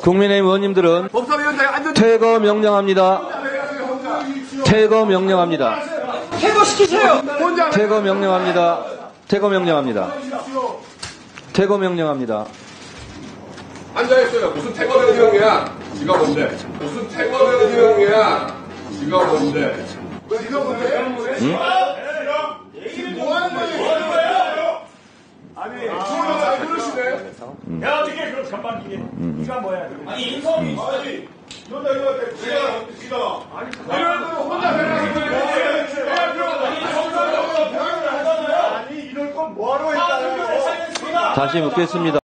국민의힘 의원님들은 퇴거 명령합니다. 퇴거 명령합니다. 퇴거시키세요. 퇴거 명령합니다. 퇴거 명령합니다. 퇴거 명령합니다. 앉아있어요. 무슨 퇴거 명령이야? 지가 뭔데? 무슨 퇴거 명령이야? 지가 뭔데? 지가 뭔데? 응? 지금 뭐 하는 거예요? 아니, 그러시네. 야, 어떻게 그럼 전반기에 이가 뭐야? 아니, 인성이 있어야지. 이러다 지가 아니, 혼자 아니, 이럴 건 뭐하러 했다는 거야? 다시 묻겠습니다.